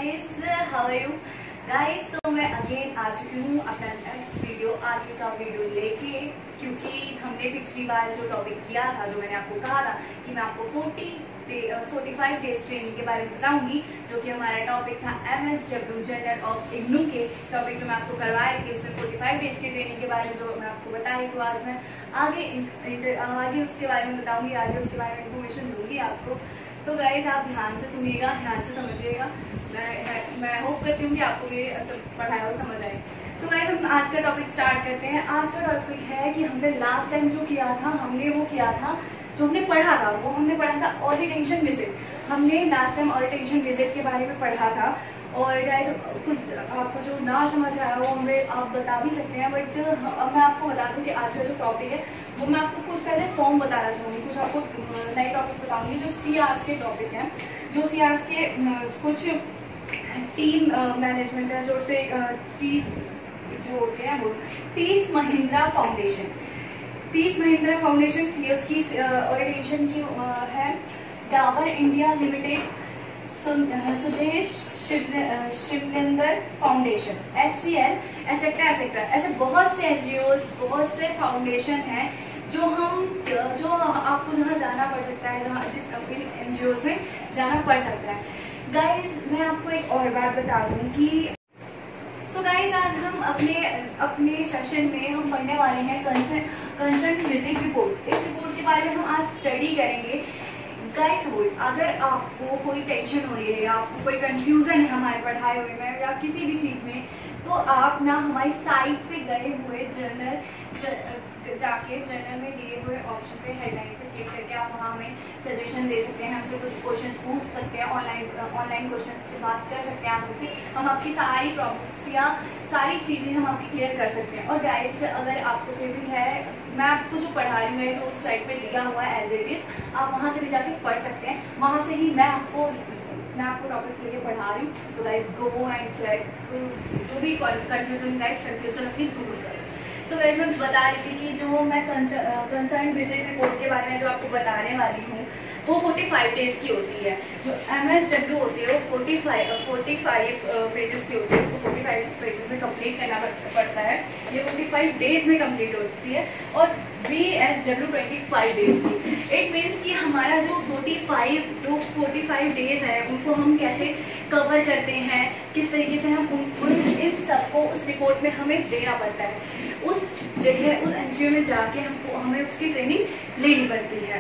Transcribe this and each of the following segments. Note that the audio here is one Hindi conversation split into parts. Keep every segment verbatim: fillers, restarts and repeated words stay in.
guys, how are you guys? So मैं अगेन आ चुकी हूँ अपना नेक्स्ट वीडियो आगे का वीडियो लेके, क्योंकि हमने पिछली बार जो टॉपिक किया था, जो मैंने आपको कहा था कि मैं आपको चालीस फोर्टी फाइव डेज ट्रेनिंग के बारे में बताऊंगी, जो कि हमारा टॉपिक था M S W journal of IGNOU के टॉपिक जो मैं आपको करवा रही थी, उसमें पैंतालीस डेज की ट्रेनिंग के बारे में जो मैं आपको बताई। तो आज मैं आगे आगे उसके बारे में बताऊंगी, आगे उसके बारे में इन्फॉर्मेशन दूंगी आपको। तो गाइज आप ध्यान से सुनिएगा, ध्यान से समझिएगा। मैं मैं होप करती हूँ कि आपको मेरे पढ़ाया और समझ आए। सो गाइज हम आज का टॉपिक स्टार्ट करते हैं। आज का टॉपिक है कि हमने लास्ट टाइम जो किया था, हमने वो किया था जो हमने पढ़ा था, वो हमने पढ़ा था ओरिएंटेशन विजिट। हमने लास्ट टाइम ओरिएंटेशन विजिट के बारे में पढ़ा था। और गाइज कुछ आपको जो ना समझ आया वो हमें आप बता भी सकते हैं, बट अब मैं आपको बता दूं कि आज का जो टॉपिक है वो मैं आपको कुछ पहले फॉर्म बताना चाहूँगी, कुछ आपको नए टॉपिक्स बताऊंगी जो सी आर्स के टॉपिक हैं, जो सी आर्स के कुछ टीम मैनेजमेंट है, जो टीच जो होते हैं वो Teach Mahindra Foundation. Teach Mahindra Foundation ये उसकी ओरिएंटेशन की है। Dabur India Limited, Sudesh Shivnandar Foundation, S C L, etcetera etcetera. ऐसे बहुत से एनजीओ, बहुत से फाउंडेशन हैं जो हम जो आपको जहाँ जाना पड़ सकता है, जहाँ जिस इन एनजीओ में जाना पड़ सकता है। गाइज मैं आपको एक और बात बता दूं कि सो so गाइज आज हम अपने अपने सेशन में हम पढ़ने वाले हैं कंसर्न विजिट रिपोर्ट। इस रिपोर्ट के बारे में हम आज स्टडी करेंगे। गाइस अगर आपको कोई टेंशन हो रही है या आपको कोई कंफ्यूजन है हमारे पढ़ाए हुए में या किसी भी चीज़ में, तो आप ना हमारी साइट पे गए हुए जर्नल जाके जर्नल में दिए हुए ऑप्शन पे हेडलाइंस पे क्लिक करके आप वहाँ हमें सजेशन दे सकते हैं, हमसे कुछ क्वेश्चन पूछ सकते हैं, ऑनलाइन ऑनलाइन क्वेश्चन से बात कर सकते हैं आप हमसे। हम आपकी सारी प्रॉब्लम्स या सारी चीज़ें हम आपकी क्लियर कर सकते हैं। और गाइस अगर आपको फिर भी है, मैं आपको जो पढ़ा रही हूँ गाइस उस साइट पे दिया हुआ है एज इट इज, आप वहाँ से भी जाके पढ़ सकते हैं। वहाँ से ही मैं आपको मैं आपको टॉपिक्स लेके पढ़ा रही हूँ। तो गाइस गो एंड चेक, जो भी कंफ्यूजन गाइस कंफ्यूजन अपनी दूर करें। सो so गाइस मैं बता रही थी कि जो मैं कंसर्न विजिट रिपोर्ट के बारे में जो आपको बताने वाली हूँ वो पैंतालीस डेज की होती है। जो एम एस डब्ल्यू होती है वो पैंतालीस पेजेस की होती है, उसको पैंतालीस पेजेस में कंप्लीट करना पड़ता है। ये पैंतालीस डेज में कंप्लीट होती है। और बी एस डब्ल्यू पच्चीस डेज की। इट मीन्स कि हमारा जो पैंतालीस टू पैंतालीस डेज है उनको हम कैसे कवर करते हैं, किस तरीके से हम उन इन सबको उस रिपोर्ट में हमें देना पड़ता है। उस जगह उस एनजीओ में जाके हमको हमें उसकी ट्रेनिंग लेनी पड़ती है।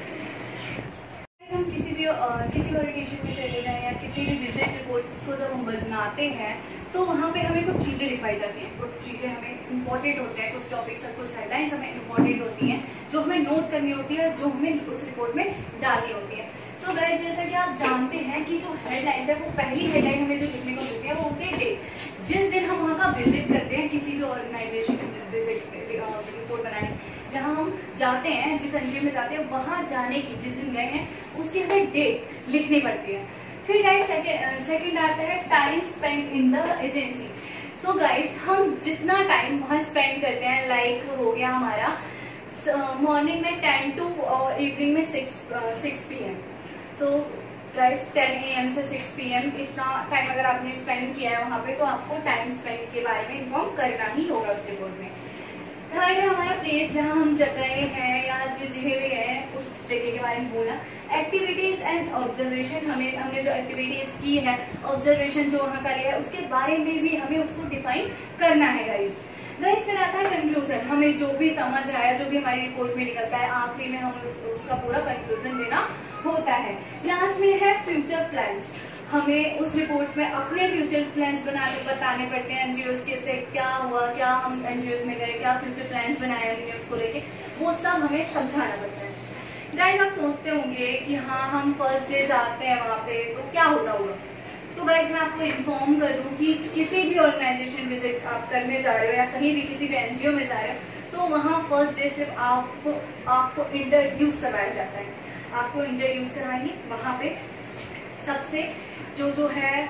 हम किसी भी किसी ओरिएंटेशन में चले जाएं या किसी भी विजिट रिपोर्ट को जब हम बनाते हैं तो वहाँ पे हमें कुछ चीज़ें लिखवाई जाती हैं, कुछ चीज़ें हमें इंपॉर्टेंट होते हैं, कुछ टॉपिक्स और कुछ हेडलाइंस हमें इंपॉर्टेंट होती हैं जो हमें नोट करनी होती है, जो हमें उस रिपोर्ट में डालनी होती है। तो गाइस जैसा कि आप जानते हैं कि जो हेडलाइंस है वो पहली हेडलाइन हमें जो लिखने को मिलती है वो होती है डेट, जिस दिन हम वहाँ का विजिट करते हैं, किसी भी ऑर्गेनाइजेशन विजिट रिपोर्ट बनाने जहाँ हम जाते हैं, जिस एनजीओ में जाते हैं, वहाँ जाने की जिस दिन गए हैं उसकी हमें डेट लिखनी पड़ती है। फिर गाइस सेकंड आता है time spend in the agency. So guys हम जितना टाइम वहाँ स्पेंड करते हैं, लाइक हो गया हमारा मॉर्निंग में टेन टू और इवनिंग में six P M. So guys ten A M से सिक्स पी एम इतना टाइम अगर आपने स्पेंड किया है वहाँ पे, तो आपको टाइम स्पेंड के बारे में इन्फॉर्म करना ही होगा उस रिपोर्ट में। थर्ड है हमारा प्लेस जहाँ हम जगह हैं या जिस जगह भी है उस जगह के बारे में बोलना। एक्टिविटीज एंड ऑब्जर्वेशन, हमें हमने जो एक्टिविटीज की है, ऑब्जर्वेशन जो वहाँ का लिया है, उसके बारे में भी हमें उसको डिफाइन करना है गाइस। गाइस फिर आता है कंक्लूजन, हमें जो भी समझ आया, जो भी हमारी रिपोर्ट में निकलता है, आखिरी में हमें उस, उसका पूरा कंक्लूजन देना होता है। लास्ट में है फ्यूचर प्लान्स, हमें उस रिपोर्ट्स में अपने फ्यूचर प्लान्स बनाने बताने पड़ते हैं। एनजीओज के से क्या हुआ, क्या हम एनजीओज में गए, क्या फ्यूचर प्लान्स बनाए हमने उसको लेके, वो सब हमें समझाना पड़ता है। गाइस आप सोचते होंगे कि हाँ हम फर्स्ट डे जाते हैं वहाँ पे तो क्या होता होगा। तो गाइस मैं आपको इन्फॉर्म कर दूं कि किसी भी ऑर्गेनाइजेशन विजिट आप करने जा रहे हो या कहीं भी किसी भी एनजीओ में जा रहे हो, तो वहाँ फर्स्ट डे सिर्फ आपको आपको इंट्रोड्यूस करवाया जाता है। आपको इंट्रोड्यूस कराएंगे वहाँ पे सबसे जो जो है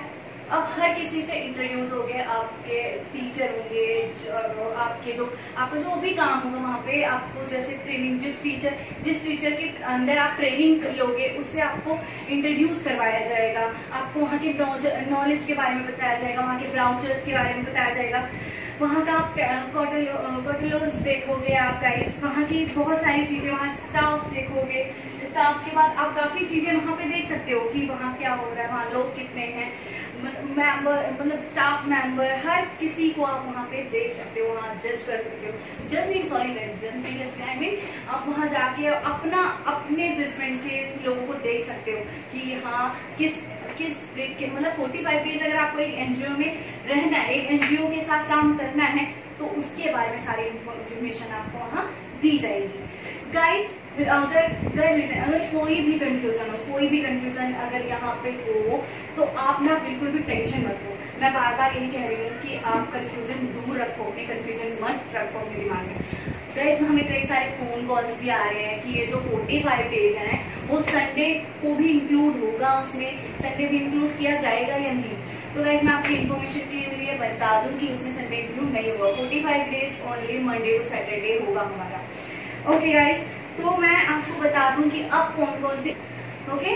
अब हर किसी से इंट्रोड्यूस हो गए, आपके टीचर होंगे, आपके जो आपका जो भी काम होगा वहाँ पे आपको जैसे ट्रेनिंग, जिस टीचर जिस टीचर के अंदर आप ट्रेनिंग लोगे उससे आपको इंट्रोड्यूस करवाया जाएगा, आपको वहाँ के नॉलेज के बारे में बताया जाएगा, वहाँ के ब्राउचर्स के बारे में बताया जाएगा, वहाँ का आप कॉटलोज देखोगे आप गाइस, वहाँ की बहुत सारी चीजें, वहाँ स्टाफ देखोगे, स्टाफ के बाद आप काफी चीजें वहाँ पे देख सकते हो कि वहाँ क्या हो रहा है, वहाँ लोग कितने हैं, मेंबर मतलब स्टाफ मेंबर, हर किसी को आप वहाँ पे देख सकते हो, वहाँ जज कर सकते हो, जज नहीं सॉरी जज आई मीन आप वहाँ जाके अपना अपने जजमेंट से लोगों को देख सकते हो कि हाँ किस किस मतलब फोर्टी फाइव डेज अगर आपको एक एनजीओ में रहना है, एक एनजीओ के साथ काम करना है तो उसके बारे में सारी इंफॉर्मेशन आपको वहाँ दी जाएगी। गाइस अगर गाइस अगर कोई भी कंफ्यूजन हो कोई भी कंफ्यूजन अगर यहाँ पे हो तो आप ना बिल्कुल भी टेंशन मत लो, मैं बार बार यही कह रही हूँ कि आप कंफ्यूजन दूर रखो, अपने कंफ्यूजन मत रखो अपने दिमाग में। गाइस हमें कई सारे फोन कॉल्स भी आ रहे हैं कि ये जो फोर्टी फाइव डेज हैं वो संडे को भी इंक्लूड होगा, उसमें संडे भी इंक्लूड किया जाएगा या नहीं। तो गाइस मैं आपकी इन्फॉर्मेशन के लिए बता दूं कि उसमें संडे इंक्लूड नहीं होगा, forty five days only Monday to Saturday होगा हमारा। ओके गाइस, तो मैं आपको बता दूं कि अब कौन कौन से ओके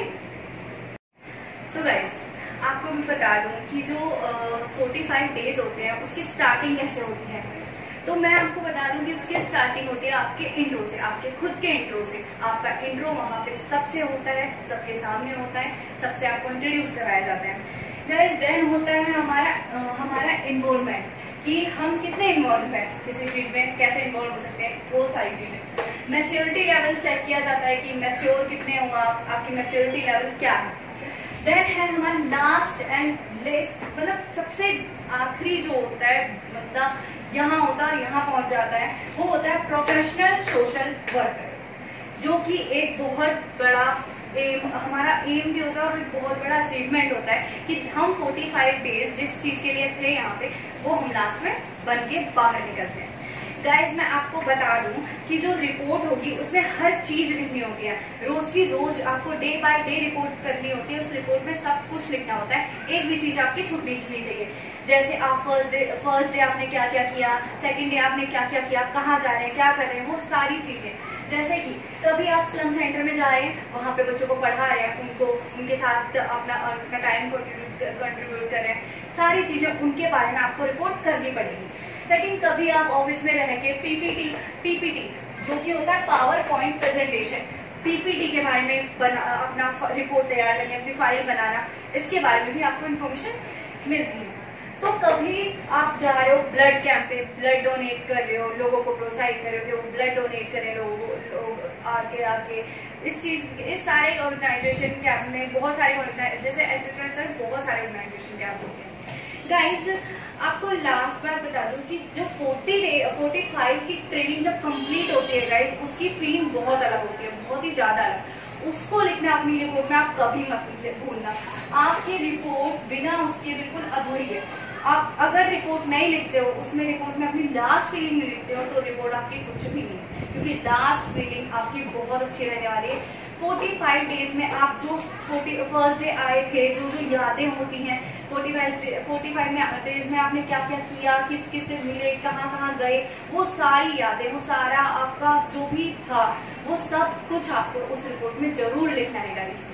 सो गाइस आपको मैं बता दूं कि जो फोर्टी फाइव डेज होते हैं उसकी स्टार्टिंग कैसे होती है। तो मैं आपको बता दूं कि उसकी स्टार्टिंग होती है आपके इंट्रो से, आपके खुद के इंट्रो से। आपका इंट्रो वहां पे सबसे होता है, सबके सामने होता है, सबसे आपको इंट्रोड्यूस कराया जाता है। गाइस देन होता है हमारा आ, हमारा इन्वॉल्वमेंट, कि हम कितने इन्वॉल्व हैं किसी चीज में, कैसे इन्वॉल्व हो सकते हैं, वो सारी चीजें। मैच्योरिटी लेवल चेक किया जाता है कि मैच्योर कितने हो आप, आपकी मैच्योरिटी लेवल क्या है। देन है हमारा लास्ट एंड लेस्ट, मतलब सबसे आखिरी जो होता है, मतलब यहाँ होता है यहाँ पहुंच जाता है, वो होता है प्रोफेशनल सोशल वर्कर, जो कि एक बहुत बड़ा एम हमारा एम भी होता है और एक बहुत बड़ा अचीवमेंट होता है कि हम फोर्टी फाइव डेज जिस चीज के लिए थे यहाँ पे वो हम लास्ट में बन के बाहर निकलते हैं। गाइस मैं आपको बता दूं कि जो रिपोर्ट होगी उसमें हर चीज लिखनी होती है, रोज की रोज आपको डे बाय डे रिपोर्ट करनी होती है। उस रिपोर्ट में सब कुछ लिखना होता है, एक भी चीज आपकी छूटनी नहीं चाहिए। जैसे आप फर्स्ट डे फर्स्ट डे आपने क्या क्या किया, सेकंड डे आपने क्या क्या किया, कहाँ जा रहे हैं, क्या कर रहे हैं, वो सारी चीजें। जैसे कि कभी आप स्लम सेंटर में जा रहे हैं, वहां पे बच्चों को पढ़ा रहे हैं, उनको उनके साथ अपना अपना टाइम कंट्रीब्यूट कर रहे हैं, सारी चीजें उनके बारे में आपको रिपोर्ट करनी पड़ेगी। सेकंड, कभी आप ऑफिस में रह के पीपीटी पीपीटी जो कि होता है पावर पॉइंट प्रेजेंटेशन, पीपीटी के बारे में बना, अपना रिपोर्ट तैयार करनी, अपनी फाइल बनाना, इसके बारे में भी आपको इन्फॉर्मेशन मिलती है। तो कभी आप जा रहे हो ब्लड कैंप पे, ब्लड डोनेट कर रहे हो, लोगों को प्रोत्साहित कर रहे हो कि वो ब्लड डोनेट करें, लोगों लोग आगे आके इस चीज इस सारे ऑर्गेनाइजेशन कैंप में बहुत सारे जैसे एसेट्रा बहुत सारे ऑर्गेनाइजेशन कैंप होते हैं। गाइस आपको लास्ट बार बता दूं कि जो फोर्टी डे फोर्टी फाइव की ट्रेनिंग जब कंप्लीट होती है गाइस, उसकी फीलिंग बहुत अलग होती है, बहुत ही ज्यादा अलग। उसको लिखना अपनी रिपोर्ट में आप कभी मत भूलना। आपकी रिपोर्ट बिना उसके बिल्कुल अधूरी है। आप अगर रिपोर्ट नहीं लिखते हो, उसमें रिपोर्ट में अपनी लास्ट फीलिंग नहीं लिखते हो, तो रिपोर्ट आपकी कुछ भी नहीं है, क्योंकि लास्ट फीलिंग आपकी बहुत अच्छी रहने वाली है। फोर्टी फाइव डेज में आप जो फोर्टी फर्स्ट डे आए थे, जो जो यादें होती हैं फोर्टी फाइव फोर्टी फाइव में डेज में आपने क्या क्या किया, किस किस से मिले, कहाँ कहाँ गए, वो सारी यादें, वो सारा आपका जो भी था, वो सब कुछ आपको उस रिपोर्ट में जरूर लिखना है गाइस।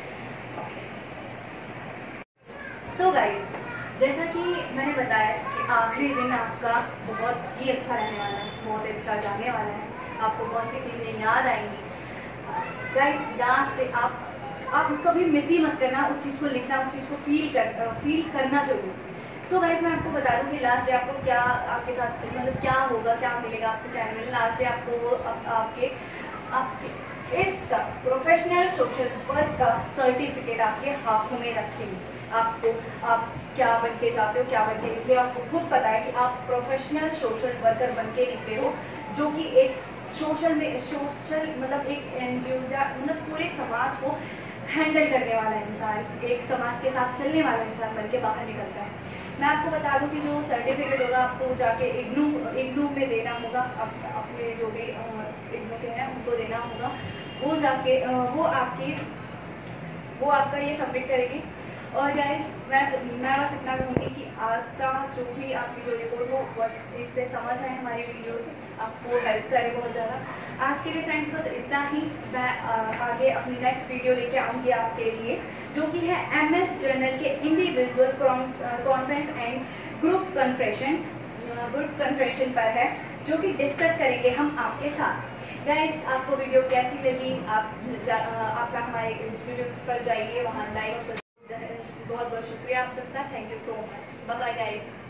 सो गाइस जैसा कि मैंने बताया कि आखिरी दिन आपका बहुत ही अच्छा रहने वाला है, बहुत अच्छा जाने वाला है, आपको बहुत सी चीजें याद आएंगी। गाइस लास्ट डे आप आप कभी मिस ही मत करना, उस चीज को लिखना, उस चीज को फील कर फील करना जरूर। सो गाइस मैं आपको बता दूं कि लास्ट डे आपको क्या आपके साथ मतलब क्या होगा, क्या मिलेगा आपको, क्या मिलेगा लास्ट डे आपको वो आप, आपके आपके इसका प्रोफेशनल सोशल वर्क का सर्टिफिकेट आपके हाथों में रखेंगे। आपको आप क्या बन के जाते हो, क्या बन के निकले, आपको खुद पता है कि आप प्रोफेशनल सोशल वर्कर बन के निकले हो, जो कि एक सोशल में सोशल मतलब एक एनजीओ मतलब पूरे समाज को हैंडल करने वाला इंसान, एक समाज के साथ चलने वाला इंसान बन के बाहर निकलता है। मैं आपको बता दूं कि जो सर्टिफिकेट होगा आपको जाके इग्नू इग्नू में देना होगा, अप, अपने जो भी इग्नू के हैं उनको देना होगा। वो जाके वो आपकी वो आपका ये सबमिट करेगी और गाइस मैं मैं बस इतना कहूँगी कि आज का जो भी आपकी जो रिपोर्ट हो बहुत इससे समझ आए हमारी वीडियो से, आपको हेल्प करे बहुत ज़्यादा। आज के लिए फ्रेंड्स बस इतना ही। मैं आगे अपनी नेक्स्ट वीडियो लेके आऊँगी आपके लिए, जो कि है एम एस जर्नल के individual conference and group conference group conference पर है, जो कि डिस्कस करेंगे हम आपके साथ। गाइस आपको वीडियो कैसी लगी? आप आप हमारे यूट्यूब पर जाइए, वहाँ लाइक और बहुत बहुत शुक्रिया आप सबका। Thank you so much. Bye bye guys.